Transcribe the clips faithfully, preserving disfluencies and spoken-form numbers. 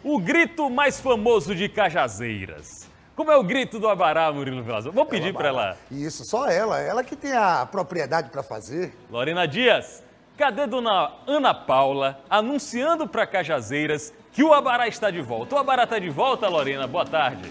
O grito mais famoso de Cajazeiras. Como é o grito do Abará, Murilo Veloso? Vou pedir para ela. Isso, só ela. Ela que tem a propriedade para fazer. Lorena Dias, cadê dona Ana Paula anunciando para Cajazeiras que o Abará está de volta? O Abará está de volta, Lorena? Boa tarde.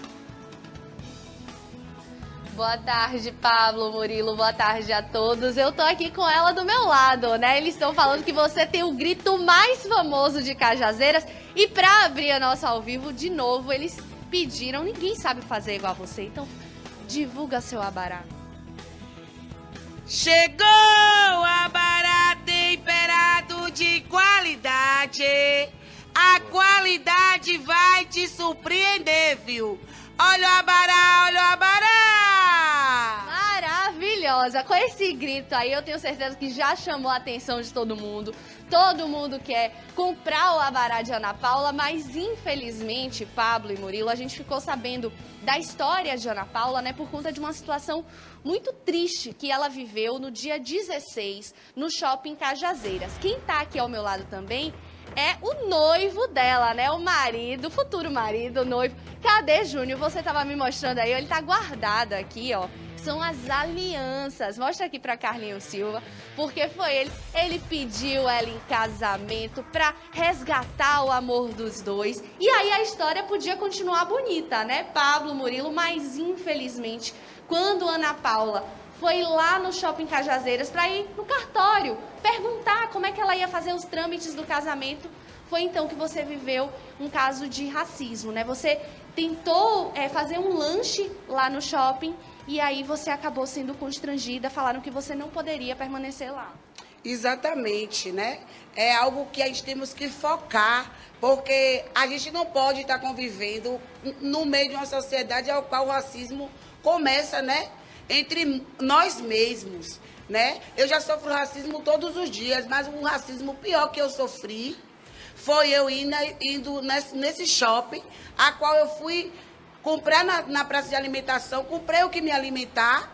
Boa tarde, Pablo, Murilo, boa tarde a todos. Eu tô aqui com ela do meu lado, né? Eles estão falando que você tem o grito mais famoso de Cajazeiras. E pra abrir a nossa ao vivo, de novo, eles pediram, ninguém sabe fazer igual a você, então divulga seu Abará. Chegou o Abará temperado de qualidade. A qualidade vai te surpreender, viu? Olha o Abará, olha o Abará! Maravilhosa! Com esse grito aí, eu tenho certeza que já chamou a atenção de todo mundo. Todo mundo quer comprar o Abará de Ana Paula, mas infelizmente, Pablo e Murilo, a gente ficou sabendo da história de Ana Paula, né, por conta de uma situação muito triste que ela viveu no dia dezesseis, no shopping Cajazeiras. Quem tá aqui ao meu lado também é o noivo dela, né? O marido, o futuro marido, o noivo. Cadê, Júnior? Você tava me mostrando aí, ele tá guardado aqui, ó. São as alianças. Mostra aqui pra Carlinhos Silva, porque foi ele. Ele pediu ela em casamento pra resgatar o amor dos dois. E aí a história podia continuar bonita, né? Pablo, Murilo, mas infelizmente, quando Ana Paula foi lá no shopping Cajazeiras para ir no cartório, perguntar como é que ela ia fazer os trâmites do casamento, foi então que você viveu um caso de racismo, né? Você tentou é, fazer um lanche lá no shopping e aí você acabou sendo constrangida, falaram que você não poderia permanecer lá. Exatamente, né? É algo que a gente temos que focar, porque a gente não pode estar convivendo no meio de uma sociedade ao qual o racismo começa, né? Entre nós mesmos, né? Eu já sofro racismo todos os dias, mas o racismo pior que eu sofri foi eu indo, indo nesse, nesse shopping, a qual eu fui comprar na, na praça de alimentação, comprei o que me alimentar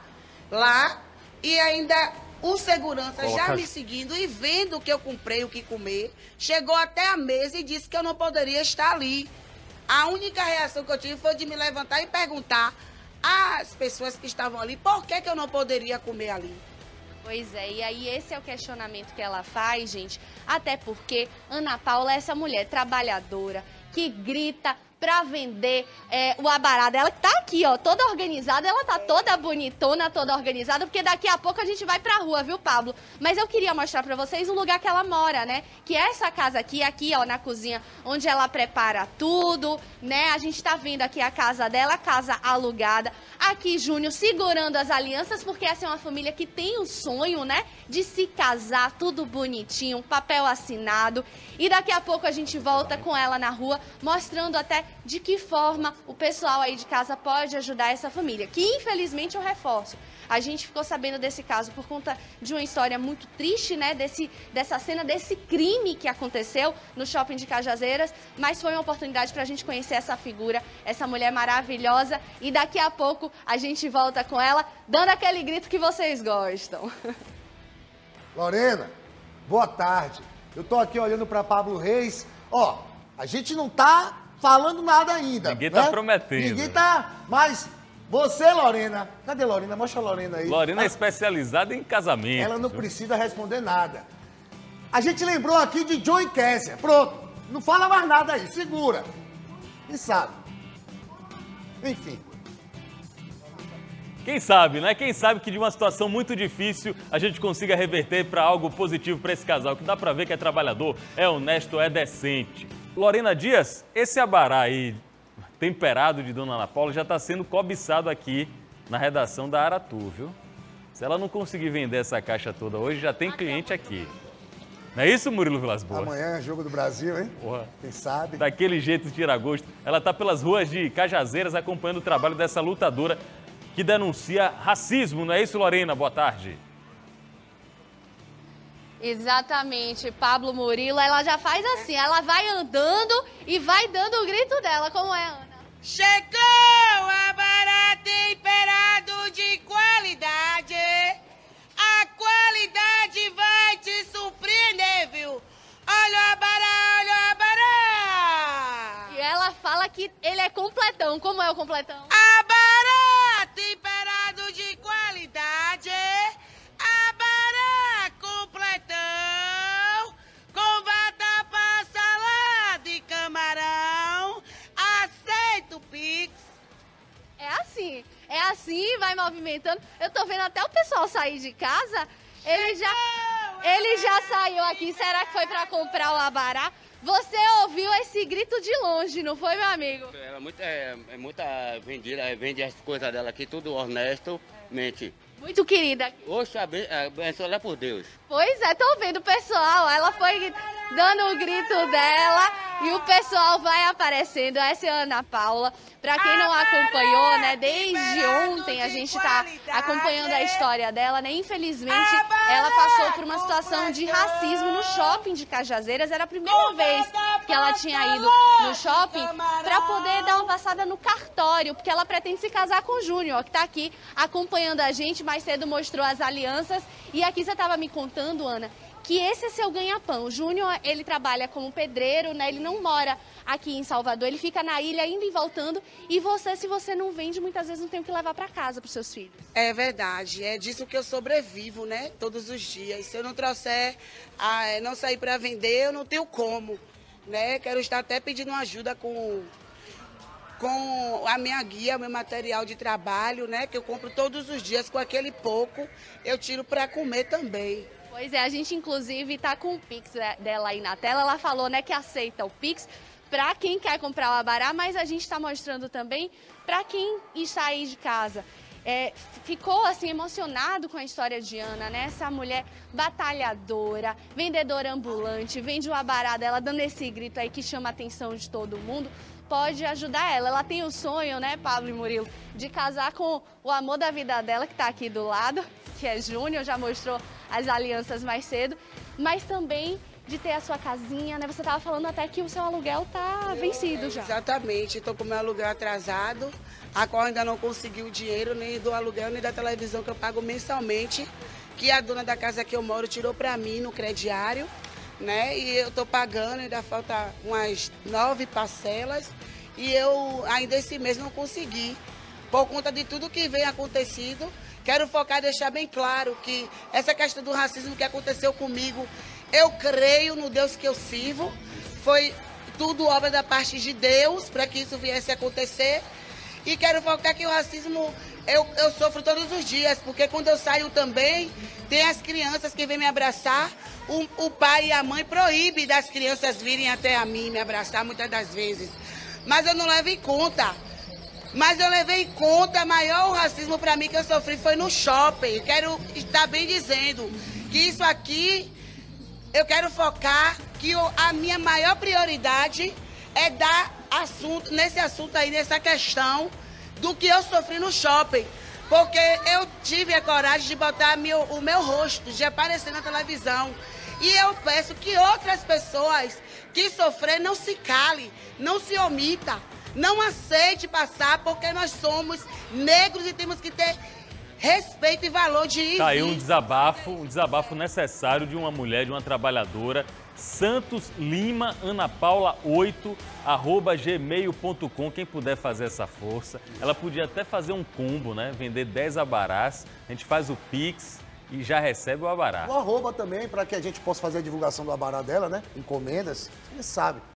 lá e ainda o segurança Coloca... já me seguindo e vendo que eu comprei o que comer, chegou até a mesa e disse que eu não poderia estar ali. A única reação que eu tive foi de me levantar e perguntar às pessoas que estavam ali, por que que eu não poderia comer ali? Pois é, e aí esse é o questionamento que ela faz, gente, até porque Ana Paula é essa mulher trabalhadora, que grita pra vender é, o Abará dela, que tá aqui, ó, toda organizada, ela tá toda bonitona, toda organizada, porque daqui a pouco a gente vai pra rua, viu, Pablo? Mas eu queria mostrar pra vocês o lugar que ela mora, né? Que é essa casa aqui, aqui, ó, na cozinha, onde ela prepara tudo, né? A gente tá vendo aqui a casa dela, a casa alugada. Aqui, Júnior, segurando as alianças, porque essa é uma família que tem o sonho, né? De se casar, tudo bonitinho, papel assinado. E daqui a pouco a gente volta com ela na rua, mostrando até de que forma o pessoal aí de casa pode ajudar essa família. Que, infelizmente, eu reforço. A gente ficou sabendo desse caso por conta de uma história muito triste, né? Desse, dessa cena, desse crime que aconteceu no shopping de Cajazeiras. Mas foi uma oportunidade para a gente conhecer essa figura, essa mulher maravilhosa. E daqui a pouco a gente volta com ela, dando aquele grito que vocês gostam. Lorena, boa tarde. Eu tô aqui olhando para Pablo Reis. Ó, a gente não tá falando nada ainda. Ninguém né? tá prometendo. Ninguém tá, mas você, Lorena, cadê Lorena? Mostra a Lorena aí. Lorena ela, é especializada em casamento. Ela não precisa responder nada. A gente lembrou aqui de John Kessler. Pronto, não fala mais nada aí, segura. Quem sabe? Enfim. Quem sabe, né? Quem sabe que de uma situação muito difícil a gente consiga reverter para algo positivo para esse casal, que dá para ver que é trabalhador, é honesto, é decente. Lorena Dias, esse Abará aí, temperado de Dona Ana Paula, já está sendo cobiçado aqui na redação da Aratu, viu? Se ela não conseguir vender essa caixa toda hoje, já tem cliente aqui. Não é isso, Murilo Vilas Boas? Amanhã é jogo do Brasil, hein? Porra. Quem sabe? Daquele jeito tira gosto. Ela está pelas ruas de Cajazeiras acompanhando o trabalho dessa lutadora que denuncia racismo. Não é isso, Lorena? Boa tarde. Exatamente, Pablo, Murilo, ela já faz assim, ela vai andando e vai dando o grito dela, como é, Ana? Chegou o Abará temperado de qualidade. A qualidade vai te surpreender, viu? Olha o Abará, olha o Abará! E ela fala que ele é completão. Como é o completão? Abará, temperado de qualidade. Abará, completão. Com vatapá, salada e camarão. Aceito Pix. É assim, é assim, vai movimentando. Eu tô vendo até o pessoal sair de casa. Ele já, ele já saiu aqui. Será que foi pra comprar o abará? Você ouviu esse grito de longe, não foi, meu amigo? Ela é muita, é, é muita vendida, é, vende as coisas dela aqui, tudo honestamente. Muito querida. Oxe, abençoada por Deus. Pois é, tô vendo o pessoal. Ela foi dando o grito dela e o pessoal vai aparecendo. Essa é a Ana Paula. Pra quem não acompanhou, né, desde ontem a gente tá acompanhando a história dela, né? Infelizmente, ela passou por uma situação de racismo no shopping de Cajazeiras. Era a primeira vez que ela tinha ido no shopping pra poder dar uma passada no cartório, porque ela pretende se casar com o Júnior, que tá aqui acompanhando a gente. Mais cedo mostrou as alianças. E aqui você tava me contando, Ana, que esse é seu ganha-pão. O Júnior, ele trabalha como pedreiro, né? Ele não mora aqui em Salvador, ele fica na ilha indo e voltando. E você, se você não vende, muitas vezes não tem o que levar para casa para os seus filhos. É verdade, é disso que eu sobrevivo, né? Todos os dias. Se eu não trouxer, ah, não sair para vender, eu não tenho como, né? Quero estar até pedindo ajuda com com a minha guia, meu material de trabalho, né? Que eu compro todos os dias, com aquele pouco eu tiro para comer também. Pois é, a gente inclusive tá com o Pix dela aí na tela. Ela falou, né, que aceita o Pix para quem quer comprar o abará, mas a gente está mostrando também para quem está aí de casa. É, ficou assim emocionado com a história de Ana, né? Essa mulher batalhadora, vendedora ambulante, vende o abará dela, dando esse grito aí que chama a atenção de todo mundo. Pode ajudar ela. Ela tem o sonho, né, Pablo e Murilo, de casar com o amor da vida dela, que está aqui do lado, que é Júnior, já mostrou as alianças mais cedo, mas também de ter a sua casinha, né? Você estava falando até que o seu aluguel tá vencido já. Exatamente, estou com o meu aluguel atrasado, a qual ainda não consegui o dinheiro nem do aluguel nem da televisão que eu pago mensalmente, que a dona da casa que eu moro tirou para mim no crediário, né? E eu estou pagando, ainda falta umas nove parcelas e eu ainda esse mês não consegui, por conta de tudo que vem acontecido. Quero focar e deixar bem claro que essa questão do racismo que aconteceu comigo, eu creio no Deus que eu sirvo, foi tudo obra da parte de Deus para que isso viesse a acontecer. E quero focar que o racismo eu, eu sofro todos os dias, porque quando eu saio também, tem as crianças que vêm me abraçar, o, o pai e a mãe proíbem das crianças virem até a mim me abraçar muitas das vezes. Mas eu não levo em conta. Mas eu levei em conta, maior racismo para mim que eu sofri foi no shopping. Eu quero estar bem dizendo que isso aqui, eu quero focar que a minha maior prioridade é dar assunto, nesse assunto aí, nessa questão do que eu sofri no shopping. Porque eu tive a coragem de botar meu, o meu rosto, de aparecer na televisão. E eu peço que outras pessoas que sofreram não se calem, não se omita. Não aceite passar, porque nós somos negros e temos que ter respeito e valor de ir. Tá aí um desabafo, um desabafo necessário de uma mulher, de uma trabalhadora. Santos Lima Ana Paula oito arroba gmail ponto com. Quem puder fazer essa força. Ela podia até fazer um combo, né? Vender dez abarás. A gente faz o Pix e já recebe o abará. O arroba também, para que a gente possa fazer a divulgação do abará dela, né? Encomendas, você sabe.